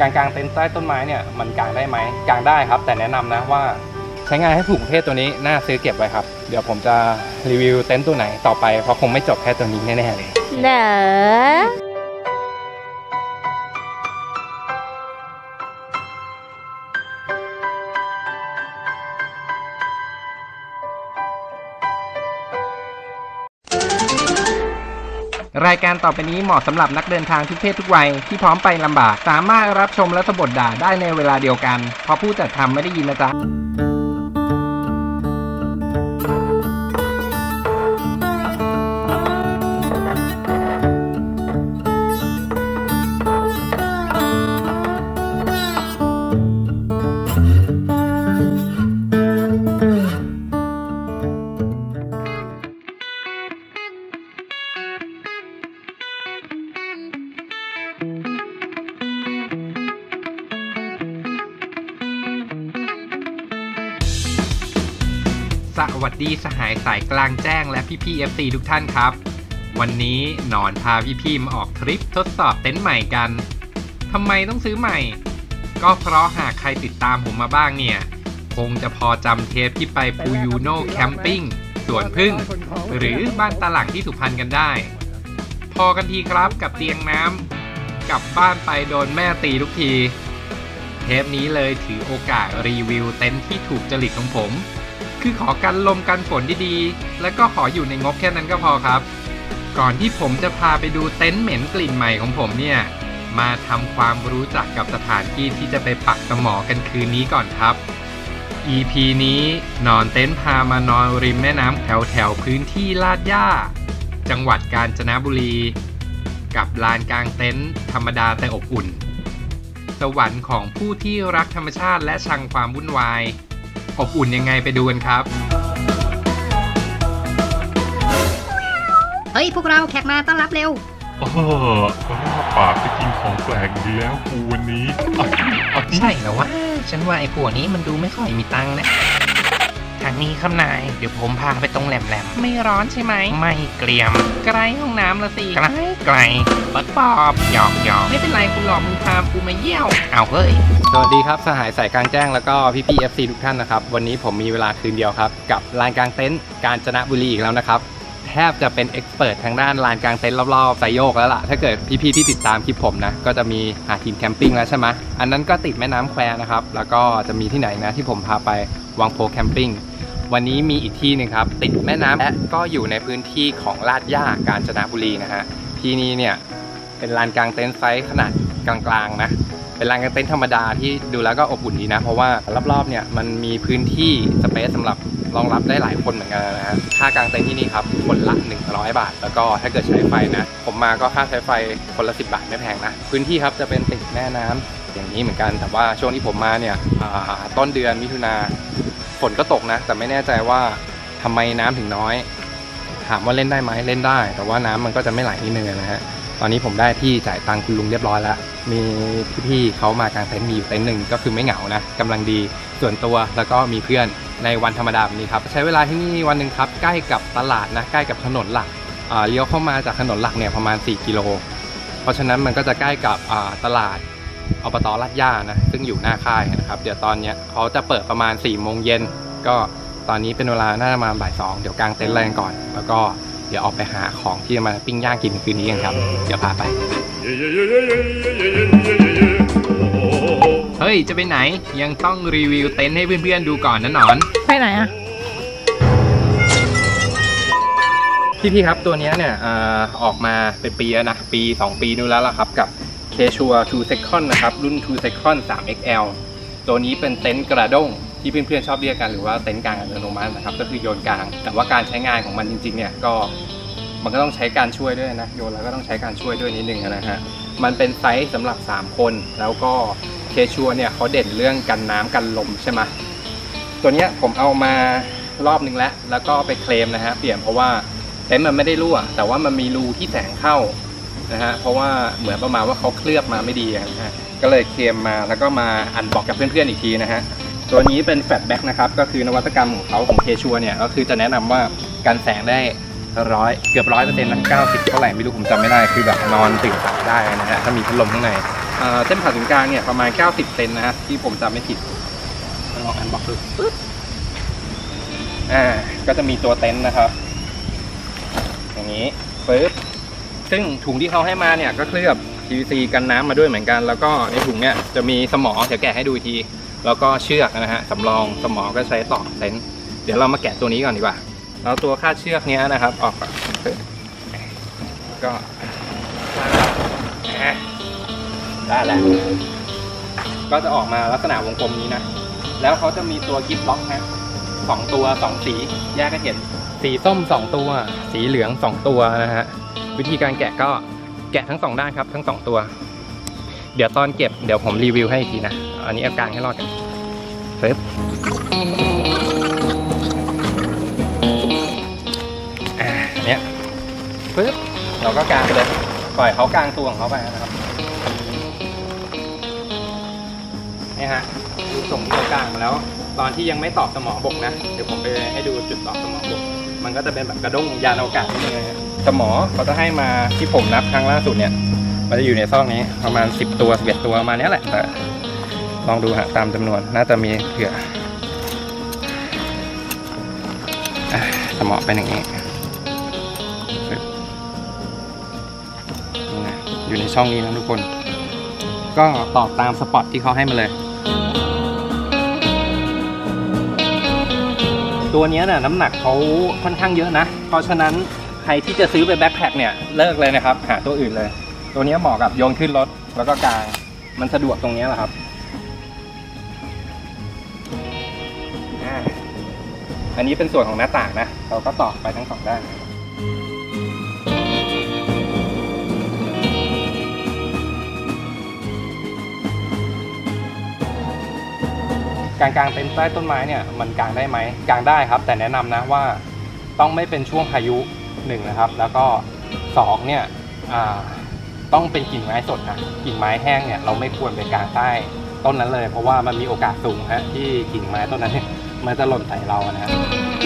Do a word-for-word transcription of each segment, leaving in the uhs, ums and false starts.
การกางเต็นท์ใต้ต้นไม้เนี่ยมันกางได้ไหมกางได้ครับแต่แนะนำนะว่าใช้งานให้ถูกประเภทตัวนี้น่าซื้อเก็บไว้ครับเดี๋ยวผมจะรีวิวเต็นท์ตัวไหนต่อไปเพราะคงไม่จบแค่ตัวนี้แน่ๆเลยเด้อรายการต่อไปนี้เหมาะสำหรับนักเดินทางทุกเพศทุกวัยที่พร้อมไปลำบากสามารถรับชมและสะบัดด่าได้ในเวลาเดียวกันเพราะผู้จัดทำไม่ได้ยินนะจ๊ะสวัสดีสหายสายกลางแจ้งและพี่ๆ เอฟ ซี ทุกท่านครับวันนี้หนอนพาพี่ๆมาออกทริปทดสอบเต็นท์ใหม่กันทำไมต้องซื้อใหม่ก็เพราะหากใครติดตามผมมาบ้างเนี่ยคงจะพอจำเทปที่ไปปูยูโน่แคมปิ้งสวนพึ่งหรือบ้านตาหลังที่สุพรรณกันได้พอกันทีครับกับเตียงน้ำกลับบ้านไปโดนแม่ตีทุกทีเทปนี้เลยถือโอกาสรีวิวเต็นท์ที่ถูกจริตของผมคือขอกันลมกันฝนดีๆและก็ขออยู่ในงบแค่นั้นก็พอครับก่อนที่ผมจะพาไปดูเต็นท์เหม็นกลิ่นใหม่ของผมเนี่ยมาทำความรู้จักกับสถานที่ที่จะไปปักสมอกันคืนนี้ก่อนครับ อี พี นี้นอนเต็นท์พามานอนริมแม่น้ำแถวแถวพื้นที่ลาดย่าจังหวัดกาญจนบุรีกับลานกลางเต็นท์ธรรมดาแต่อบอุ่นสวรรค์ของผู้ที่รักธรรมชาติและชังความวุ่นวายอบอุ่นยังไงไปดูกันครับเฮ้ยพวกเราแขกมาต้อนรับเร็วเออก็ล่าปากไปกินของแปลกอีกแล้วกูวันนี้ใช่แล้ววะฉันว่าไอ้พวกนี้มันดูไม่ค่อยมีตังค์นะทางนี้ครับนายเดี๋ยวผมพาไปตรงแหลมๆไม่ร้อนใช่ไหมไม่เกรียมไกลห้องน้ำละสิไกลไกลปักปอบหยอกหยอกไม่เป็นไรคุณหลอกมึงพากูมาเยี่ยวเอาเฮ้ยสวัสดีครับสหายสายกลางแจ้งแล้วก็พี่ๆ เอฟ ซี ทุกท่านนะครับวันนี้ผมมีเวลาคืนเดียวครับกับลานกลางเต็นท์กาญจนบุรีอีกแล้วนะครับแทบจะเป็นเอ็กซ์เพิร์ททางด้านลานกลางเต็นท์รอบๆไซโยกแล้วล่ะถ้าเกิดพี่ๆที่ติดตามคลิปผมนะก็จะมีหาทีมแคมปิ้งแล้วใช่ไหมอันนั้นก็ติดแม่น้ำแควนะครับแล้วก็จะมีที่ไหนนะที่ผมพาไปวังโพแคมปิ้งวันนี้มีอีกที่หนึ่งครับติดแม่น้ำและก็อยู่ในพื้นที่ของลาดย่ากาญจนบุรีนะฮะที่นี่เนี่ยเป็นลานกลางเต็นท์ไซส์ขนาดกลางๆนะเป็นลานกลางเต็นท์ธรรมดาที่ดูแล้วก็อบอุ่นดีนะเพราะว่ารอบๆเนี่ยมันมีพื้นที่สเปซสำหรับรองรับได้หลายคนเหมือนกันนะฮะค่ากางเต็นท์ที่นี่ครับคนละหนึ่งร้อยบาทแล้วก็ถ้าเกิดใช้ไฟนะผมมาก็ค่าใช้ไฟคนละสิบบาทไม่แพงนะพื้นที่ครับจะเป็นติดแม่น้ำอย่างนี้เหมือนกันแต่ว่าช่วงที่ผมมาเนี่ยต้นเดือนมิถุนาฝนก็ตกนะแต่ไม่แน่ใจว่าทำไมน้ำถึงน้อยถามว่าเล่นได้ไหมเล่นได้แต่ว่าน้ำมันก็จะไม่ไหลนิดนึงนะฮะตอนนี้ผมได้ที่จ่ายตังค์คุณลุงเรียบร้อยแล้วมีพี่ๆเขามากางเต็นท์มีอยู่เต็นท์หนึ่งก็คือไม่เหงานะกำลังดีส่วนตัวแล้วก็มีเพื่อนในวันธรรมดาแบบนี้ครับใช้เวลาที่นี่วันหนึ่งครับใกล้กับตลาดนะใกล้กับถนนหลักเลี้ยวเข้ามาจากถนนหลักเนี่ยประมาณสี่กิโลเพราะฉะนั้นมันก็จะใกล้กับตลาดอบต.ลาดย่านะซึ่งอยู่หน้าค่ายนะครับเดี๋ยวตอนนี้เขาจะเปิดประมาณสี่โมงเย็นก็ตอนนี้เป็นเวลาน่าจะมาบ่ายสองเดี๋ยวกางเต็นท์แรงก่อนแล้วก็เดี๋ยวออกไปหาของที่จะมาปิ้งย่างกินคืนนี้กันครับเดี๋ยวพาไปเฮ้ยจะไปไหนยังต้องรีวิวเต็นท์ให้เพื่อนๆดูก่อนนะหนอนไปไหนอะพี่ๆครับตัวนี้เนี่ยออกมาเป็นปีแล้วนะปีสองปีนู้นแล้วล่ะครับกับเคชัวทูเซคอนนะครับรุ่นทูเซคอนสาม เอ็กซ์ แอล ตัวนี้เป็นเต็นท์กระด้งที่เพื่อนๆชอบเรียกกันหรือว่าเต็นท์กลางอัตโนมัตินะครับก็คือโยนกลางแต่ว่าการใช้งานของมันจริงๆเนี่ยก็มันก็ต้องใช้การช่วยด้วยนะโยนแล้วก็ต้องใช้การช่วยด้วยนิดนึงนะฮะมันเป็นไซส์สำหรับสามคนแล้วก็เคชัวเนี่ยเขาเด่นเรื่องกันน้ำกันลมใช่ไหมตัวนี้ผมเอามารอบนึงแล้วแล้วก็ไปเคลมนะฮะเปลี่ยนเพราะว่าเต็นท์มันไม่ได้รั่วแต่ว่ามันมีรูที่แสงเข้านะฮะเพราะว่าเหมือนประมาณว่าเขาเคลือบมาไม่ดีนะฮะก็เลยเคลมมาแล้วก็มาอันบอกกับเพื่อนๆอีกทีนะฮะตัวนี้เป็นแฟลตแบ็กนะครับก็คือนวัตกรรมของเขาของเคชัวเนี่ยก็คือจะแนะนำว่ากันแสงได้ร้อยเกือบร้อยเปอร์เซ็นต์นะเก้าสิบเท่าไหร่ไม่รู้ผมจำไม่ได้คือแบบนอนตื่นสายได้นะฮะถ้ามีพัดลมข้างในเส้นผ่าศูนย์กลางเนี่ยประมาณเก้าสิบเซนนะฮะที่ผมจำไม่ผิดลองอันบอกดูปึ๊บอ่าก็จะมีตัวเต็นท์นะครับอย่างนี้ปึ๊บซึ่งถุงที่เขาให้มาเนี่ยก็เคลือบ พี วี ซี กันน้ำมาด้วยเหมือนกันแล้วก็ในถุงเนี่ยจะมีสมอเดี๋ยวแกะให้ดูทีแล้วก็เชือกนะฮะสำรองสมอก็ใช้ต่อเต็นท์เดี๋ยวเรามาแกะตัวนี้ก่อนดีกว่าแล้วตัวคาดเชือกเนี้ยนะครับออกก็ได้แล้วก็จะออกมาลักษณะวงกลมนี้นะแล้วเขาจะมีตัวกิฟต์ล็อกฮะสองตัวสองสีแยกกันเห็นสีส้มสองตัวสีเหลืองสองตัวนะฮะวิธีการแกะก็แกะทั้งสองด้านครับทั้งสองตัวเดี๋ยวตอนเก็บเดี๋ยวผมรีวิวให้อีกทีนะอันนี้เอากางให้รอดกันปึ๊บอ่าเนี้ยปึ๊บเราก็กางไปเลยปล่อยเขากางตัวของเขาไปนะครับนี่ฮะดูส่งตัวกลางมาแล้วตอนที่ยังไม่ตอบสมอบกนะเดี๋ยวผมไปให้ดูจุดตอบสมอบกมันก็จะเป็นแบบกระด้งยานอวกาศนิดนึงนะสมอเขาจะให้มาที่ผมนับครั้งล่าสุดเนี่ยมันจะอยู่ในซองนี้ประมาณสิบตัวสิบเอ็ดตัวมาเนี้ยแหละแต่ลองดูฮะตามจำนวนน่าจะมีเผื่อสมอเป็นอย่างนี้อยู่ในช่องนี้นะทุกคนก็ตอบตามสปอตที่เขาให้มาเลยตัวนี้เนี่ยน้ำหนักเขาค่อนข้างเยอะนะเพราะฉะนั้นใครที่จะซื้อไปแบ็คแพ็คเนี่ยเลิกเลยนะครับหาตัวอื่นเลยตัวนี้เหมาะกับโยนขึ้นรถแล้วก็กางมันสะดวกตรงนี้แหละครับอันนี้เป็นส่วนของหน้าต่างนะเราก็ต่อไปทั้งสองด้านการกางเต็นท์ใต้ต้นไม้เนี่ยมันกางได้ไหมกางได้ครับแต่แนะนำนะว่าต้องไม่เป็นช่วงพายุหนึ่งนะครับแล้วก็สองเนี่ยต้องเป็นกิ่งไม้สดนะกิ่งไม้แห้งเนี่ยเราไม่ควรไปกางใต้ต้นนั้นเลยเพราะว่ามันมีโอกาสสูงฮะที่กิ่งไม้ต้นนั้นเนี่ยมันจะหล่นใส่เรานะฮะ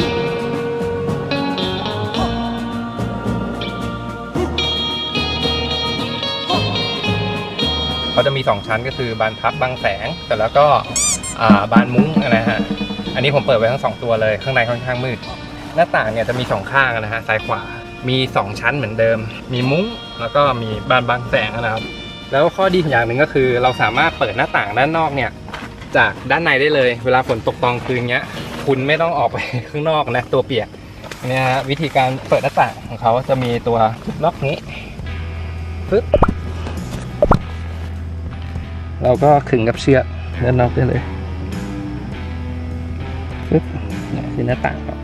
เขาจะมีสองชั้นก็คือบานพับบังแสงแต่แล้วก็บานมุ้งนะฮะอันนี้ผมเปิดไว้ทั้งสองตัวเลยข้างในค่อนข้างมืดหน้าต่างเนี่ยจะมีสองข้างนะฮะซ้ายขวามีสองชั้นเหมือนเดิมมีมุ้งแล้วก็มีบานบังแสงนะครับแล้วข้อดีอย่างหนึ่งก็คือเราสามารถเปิดหน้าต่างด้านนอกเนี่ยจากด้านในได้เลยเวลาฝนตกตอนคืนเงี้ยคุณไม่ต้องออกไปข้างนอกนะตัวเปียกเนี่ยฮะวิธีการเปิดหน้าต่างของเขาจะมีตัวล็อกนี้ปึ๊บเราก็ขึงกับเชือกด้านนอกได้เลยปึ๊บนี่คือหน้าต่างครับ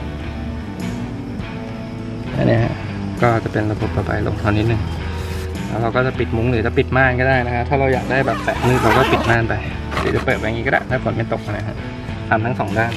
อันนี้ฮะก็จะเป็นระบบระบายลมตอนนิดนึงแล้วเราก็จะปิดมุ้งหรือจะปิดม่านก็ได้นะฮะถ้าเราอยากได้แบบแสงมืดเราก็ปิดม่านไปหรือจะเปิดแบบนี้ก็ได้ถ้าฝนไม่ตกนะฮะทำทั้งสองด้าน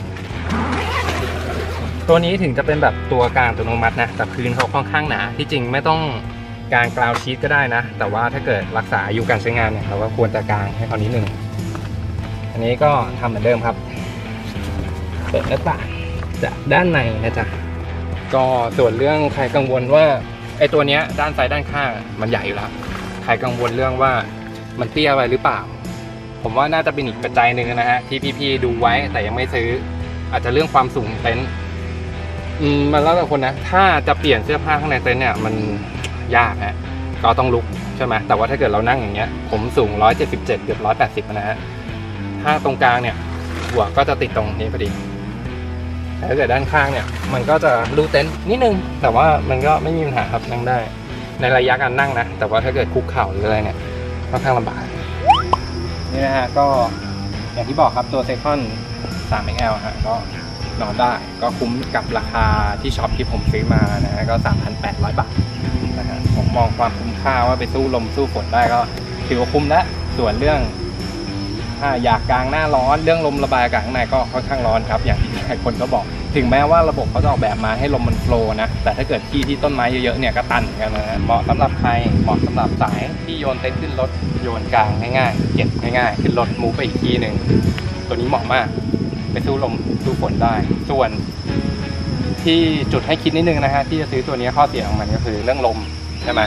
ตัวนี้ถึงจะเป็นแบบตัวกลางอัตโนมัตินะแต่พื้นเขาค่อนข้างหนาที่จริงไม่ต้องกางกราวชีทก็ได้นะแต่ว่าถ้าเกิดรักษาอายุการใช้งานเนี่ยเราก็ควรจะกางให้เขานิดนึงอันนี้ก็ทำเหมือนเดิมครับเปิดหน้าต่างจากด้านในนะจ๊ะก็ส่วนเรื่องใครกังวลว่าไอ้ตัวเนี้ยด้านซ้ายด้านข้างมันใหญ่อยู่แล้วใครกังวลเรื่องว่ามันเตี้ยไปหรือเปล่าผมว่าน่าจะเป็นอีกปัจจัยหนึ่งนะฮะที่พี่ๆดูไว้แต่ยังไม่ซื้ออาจจะเรื่องความสูงเต็นท์อืมมันแล้วแต่คนนะถ้าจะเปลี่ยนเสื้อผ้าข้างในเต็นท์เนี่ยมันยากฮะก็ต้องลุกใช่ไหมแต่ว่าถ้าเกิดเรานั่งอย่างเงี้ยผมสูงหนึ่งร้อยเจ็ดสิบเจ็ดเกือบหนึ่งร้อยแปดสิบนะฮะถ้าตรงกลางเนี่ยหัวก็จะติดตรงนี้พอดีแต่ถ้าเกิดด้านข้างเนี่ยมันก็จะรูเต็นท์นิดนึงแต่ว่ามันก็ไม่มีปัญหาครับนั่งได้ในระยะการนั่งนะแต่ว่าถ้าเกิดคุกเข่าหรืออะไรเนี่ยค่อนข้างลำบากนี่นะฮะก็อย่างที่บอกครับตัวเซคอน สาม เอ็กซ์ แอล ฮะก็นอนได้ก็คุ้มกับราคาที่ช็อปที่ผมซื้อมานะฮะก็ สามพันแปดร้อย บาทนะฮะผมมองความคุ้มค่าว่าไปสู้ลมสู้ฝนได้ก็ถือว่าคุ้มแล้วส่วนเรื่องถ้าอยากกลางหน้าร้อนเรื่องลมระบายอากาศข้างในก็ค่อนข้างร้อนครับอย่างที่หลายคนก็บอกถึงแม้ว่าระบบเขาจะออกแบบมาให้ลมมันโฟลว์นะแต่ถ้าเกิดที่ที่ต้นไม้เยอะๆเนี่ยก็ตันเหมือนกันนะเหมาะสำหรับใครเหมาะสำหรับสายที่โยนเต็นท์ขึ้นรถโยนกลางง่ายๆเก็บง่ายๆขึ้นรถมูฟไปอีกที่หนึ่งตัวนี้เหมาะมากไปสู้ลมสู้ฝนได้ส่วนที่จุดให้คิดนิดนึงนะฮะที่จะซื้อตัวนี้ข้อเสียของมันก็คือเรื่องลมใช่ไหม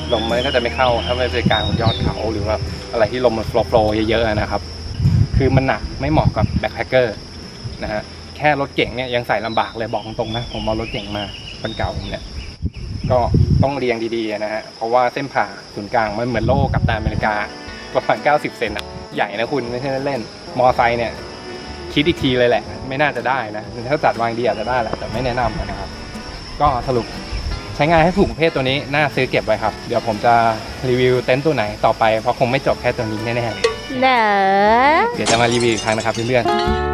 ลมมันก็จะไม่เข้าถ้าไม่ไปกลางยอดเขาหรือว่าอะไรที่ลมมันโฟล์เยอะๆนะครับคือมันหนักไม่เหมาะกับแบ็คแพคเกอร์นะฮะแค่รถเก่งเนี่ยยังใส่ลำบากเลยบอกตรงๆนะผมเอารถเก่งมาคันเก่าผมเนี่ยก็ต้องเรียงดีๆนะฮะเพราะว่าเส้นผ่าศูนย์กลางมันเหมือนโลกัปตันอเมริกาประมาณเก้าสิบเซนอะใหญ่นะคุณไม่ใช่เล่นๆมอไซค์เนี่ยคิดอีกทีเลยแหละไม่น่าจะได้นะถ้าจัดวางดีอาจจะได้แหละแต่ไม่แนะนำนะครับก็สรุปใช้งานให้ถูกประเภทตัวนี้น่าซื้อเก็บไว้ครับเดี๋ยวผมจะรีวิวเต็นท์ตัวไหนต่อไปเพราะคงไม่จบแค่ตัวนี้แน่ๆเหรอเดี๋ยวจะมารีวิวอีกครั้งนะครับเพื่อน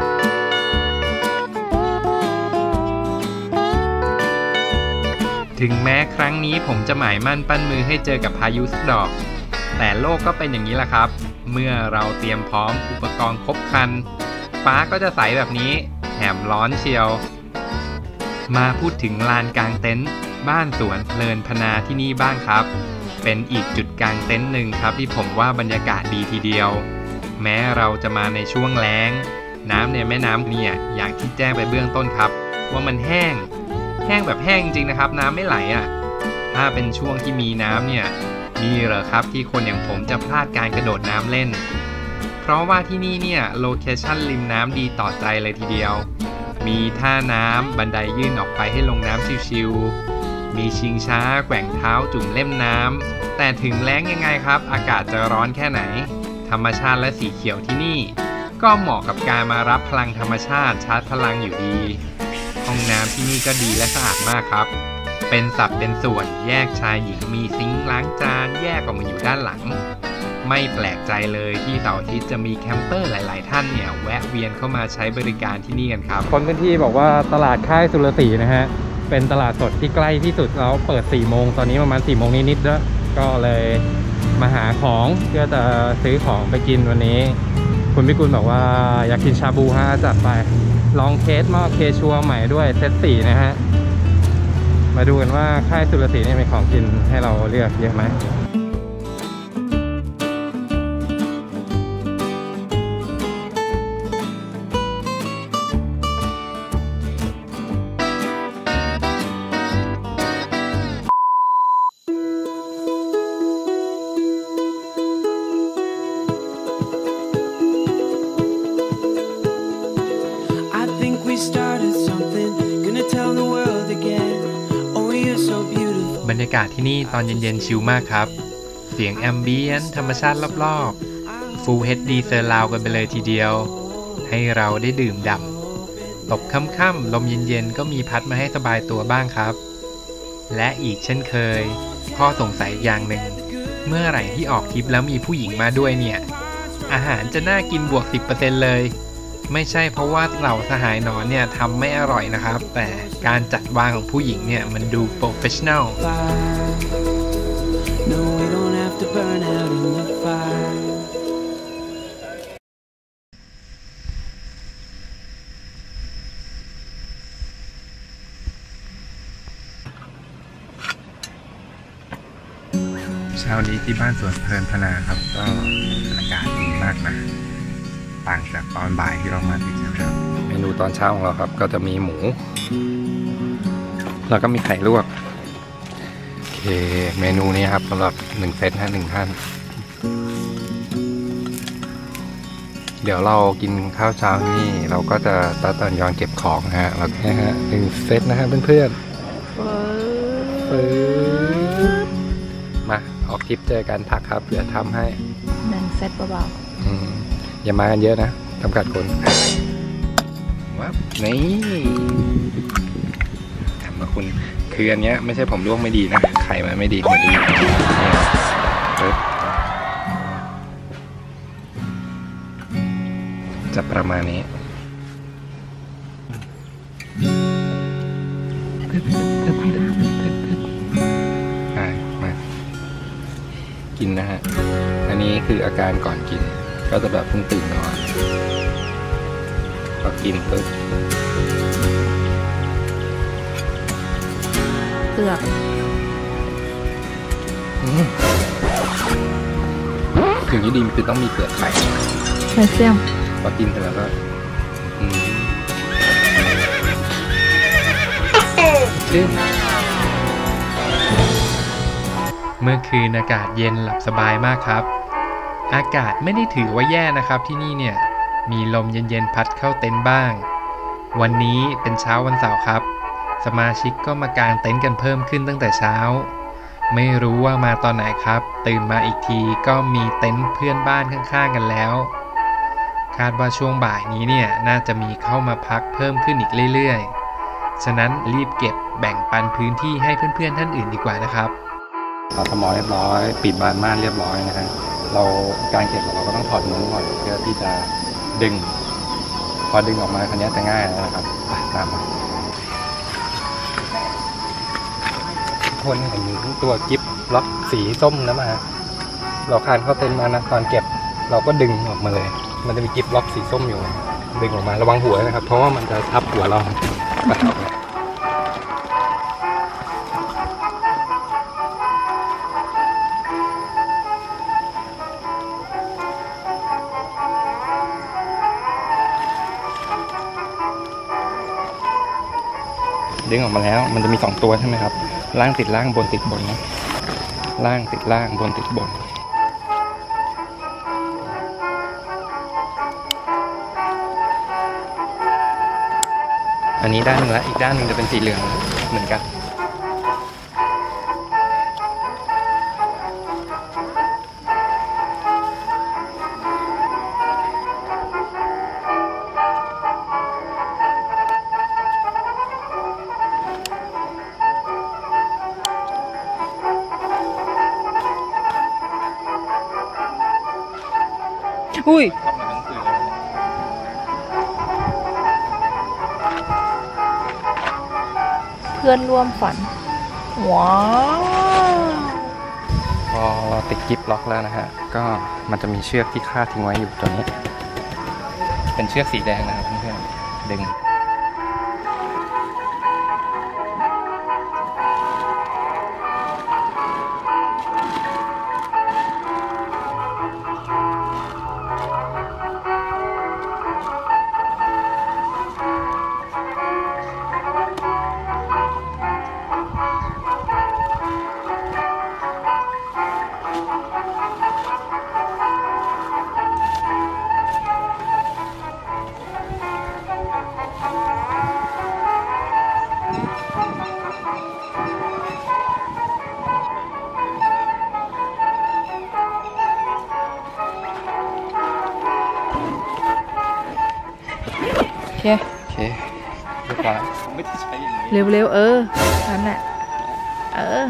ๆถึงแม้ครั้งนี้ผมจะหมายมั่นปั้นมือให้เจอกับพายุสักดอกแต่โลกก็เป็นอย่างนี้แหละครับเมื่อเราเตรียมพร้อมอุปกรณ์ครบครันฟ้าก็จะใสแบบนี้แถมร้อนเชียวมาพูดถึงลานกลางเต็นท์บ้านสวนเพลินพนาที่นี่บ้างครับเป็นอีกจุดกลางเต็นท์หนึ่งครับที่ผมว่าบรรยากาศดีทีเดียวแม้เราจะมาในช่วงแล้งน้ำในแม่น้ำเนี่ยอย่างที่แจ้งไปเบื้องต้นครับว่ามันแห้งแห้งแบบแห้งจริงนะครับน้ำไม่ไหลอ่ะถ้าเป็นช่วงที่มีน้ำเนี่ยมีเหรอครับที่คนอย่างผมจะพลาดการกระโดดน้ำเล่นเพราะว่าที่นี่เนี่ยโลเคชั่นริมน้ำดีต่อใจเลยทีเดียวมีท่าน้ำบันไดยื่นออกไปให้ลงน้ำชิวๆมีชิงช้าแกว่งเท้าจุ่มเล่มน้ำแต่ถึงแล้งยังไงครับอากาศจะร้อนแค่ไหนธรรมชาติและสีเขียวที่นี่ก็เหมาะกับการมารับพลังธรรมชาติชาร์จพลังอยู่ดีห้องน้ำที่นี่ก็ดีและสะอาดมากครับเป็นสัดเป็นส่วนแยกชายหญิงมีซิงค์ล้างจานแยกออกมาอยู่ด้านหลังไม่แปลกใจเลยที่เสาร์อาทิตย์จะมีแคมเปอร์หลายๆท่านเนี่ยแวะเวียนเข้ามาใช้บริการที่นี่กันครับคนพื้นที่บอกว่าตลาดค่ายสุรศรีนะฮะเป็นตลาดสดที่ใกล้ที่สุดแล้วเปิดสี่โมงตอนนี้ประมาณสี่โมงนิดๆแล้วก็เลยมาหาของเพื่อจะซื้อของไปกินวันนี้คุณพิกุลบอกว่าอยากกินชาบูฮะจัดไปลองเคสหม้อเคชัวใหม่ด้วยเซตสี่นะฮะมาดูกันว่าค่ายสุรศรีนี่มีของกินให้เราเลือกเยอะไหมบรรยากาศที่นี่ตอนเย็นๆชิลมากครับเสียงแอมเบียนธรรมชาติรอบๆ Full เอช ดี เซอร์ราวกันไปเลยทีเดียวให้เราได้ดื่มด่ำตกค่ำๆลมเย็นๆก็มีพัดมาให้สบายตัวบ้างครับและอีกเช่นเคยข้อสงสัยอย่างหนึ่งเมื่อไหร่ที่ออกทริปแล้วมีผู้หญิงมาด้วยเนี่ยอาหารจะน่ากินบวก สิบเปอร์เซ็นต์ เลยไม่ใช่เพราะว่าเหล่าสหายนอนเนี่ยทำไม่อร่อยนะครับแต่การจัดวางของผู้หญิงเนี่ยมันดูโปรเฟชชั่นแนลเช้านี้ที่บ้านสวนเพลินพนาครับก็อากาศดีมากนะต่างจากตอนบ่ายที่เรามาที่เช้าเมนูตอนเช้าของเราครับก็จะมีหมูแล้วก็มีไข่ลวกโอเคเมนูนี้ครับสำหรับหนึ่งเซตนะหนึ่งท่านเดี๋ยวเรากินข้าวเช้านี่เราก็จะตัดตอนย้อนเก็บของนะฮะแล้วนะฮะหนึ่งเซตนะฮะเพื่อนๆปึ๊บมาออกทริปเจอกันทักครับเผื่อทำให้หนึ่งเซตเบาๆอย่ามากันเยอะนะจำกัดคนว้าวนี่ทำมาคุณคืออันเนี้ยไม่ใช่ผมลวกไม่ดีนะไข่มันไม่ดีมาดีจะประมาณนี้มากินนะฮะอันนี้คืออาการก่อนกินก็จะแบบเพิ่งตื่นนอนพอกินปุ๊บเปลือกสิ่งที่ดีคือต้องมีเปลือกไข่แคลเซียมพอกินเสร็จแล้วก็ชื่นเมื่อคืนอากาศเย็นหลับสบายมากครับอากาศไม่ได้ถือว่าแย่นะครับที่นี่เนี่ยมีลมเย็นๆพัดเข้าเต็นท์บ้างวันนี้เป็นเช้าวันเสาร์ครับสมาชิกก็มากางเต็นท์กันเพิ่มขึ้นตั้งแต่เช้าไม่รู้ว่ามาตอนไหนครับตื่นมาอีกทีก็มีเต็นท์เพื่อนบ้านข้างๆกันแล้วคาดว่าช่วงบ่ายนี้เนี่ยน่าจะมีเข้ามาพักเพิ่มขึ้นอีกเรื่อยๆฉะนั้นรีบเก็บแบ่งปันพื้นที่ให้เพื่อนๆท่านอื่นดีกว่านะครับเราทำหมอเรียบร้อยปิดบานม่านเรียบร้อยนะฮะเราการเก็บเราก็ต้องถอดมุ้งก่อนเพื่อที่จะดึงพอดึงออกมาคันนี้จะง่ายแล้วนะครับตามมาคนเห็นตัวกิฟล็อกสีส้มนะมาเราคานเข้าเต็นท์มานะตอนเก็บเราก็ดึงออกมาเลยมันจะมีกิฟล็อกสีส้มอยู่ดึงออกมาระวังหัวนะครับเพราะว่ามันจะทับหัวเราดึงออกมาแล้วมันจะมีสองตัวใช่ไหมครับล่างติดล่างบนติดบนนะล่างติดล่างบนติดบนอันนี้ด้านหนึ่งแล้วอีกด้านหนึ่งจะเป็นสีเหลืองเหมือนกันอุ้ยเพื่อนร่วมฝันว้าวพอเราติดกิฟล็อกแล้วนะฮะก็มันจะมีเชือกที่คาดทิ้งไว้อยู่ตัวนี้เป็นเชือกสีแดงนะครับเพื่อนๆดึงโอเคเรียบร้อยไม่ได้ใช้อย่างนี้เร็วๆเออนั่นแหละเออ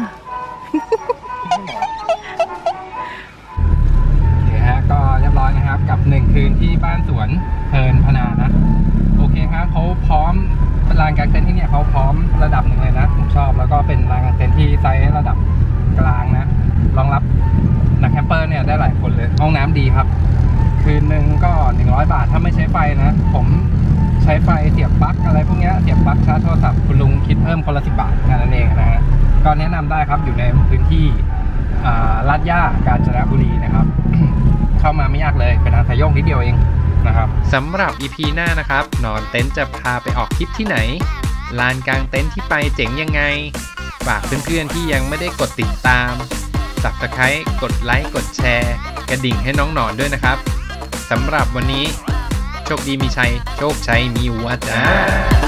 โอเคฮะก็เรียบร้อยนะครับกับหนึ่งคืนที่บ้านสวนเพลินพนานะโอเคครับเขาพร้อมลานกางเต็นท์ที่เนี่ยเขาพร้อมระดับหนึ่งเลยนะผมชอบแล้วก็เป็นลานกางเต็นท์ที่ไซส์ระดับกลางนะรองรับนักแคมเปอร์เนี่ยได้หลายคนเลยห้องน้ำดีครับคืนหนึ่งก็หนึ่งร้อยบาทถ้าไม่ใช้ไฟนะผมใช้ไฟเสียบปลั๊กอะไรพวกนี้เสียบปลั๊กชาร์จโทรศัพท์คุณลุงคิดเพิ่มคนละสิบบาทแค่นั้นเองนะฮะก็แนะนำได้ครับอยู่ในพื้นที่ลาดย่ากาญจนบุรีนะครับ เข้ามาไม่ยากเลยเป็นทางสายโยกนิดเดียวเองนะครับสำหรับ อี พี หน้านะครับนอนเต็นท์จะพาไปออกทริปที่ไหนลานกลางเต็นท์ที่ไปเจ๋งยังไงฝากเพื่อนๆที่ยังไม่ได้กดติดตาม ซับสไครบ์ กดไลค์กดแชร์กระดิ่งให้น้องหนอนด้วยนะครับสำหรับวันนี้โชคดีมีชัยโชคชัยมีวัวจ้า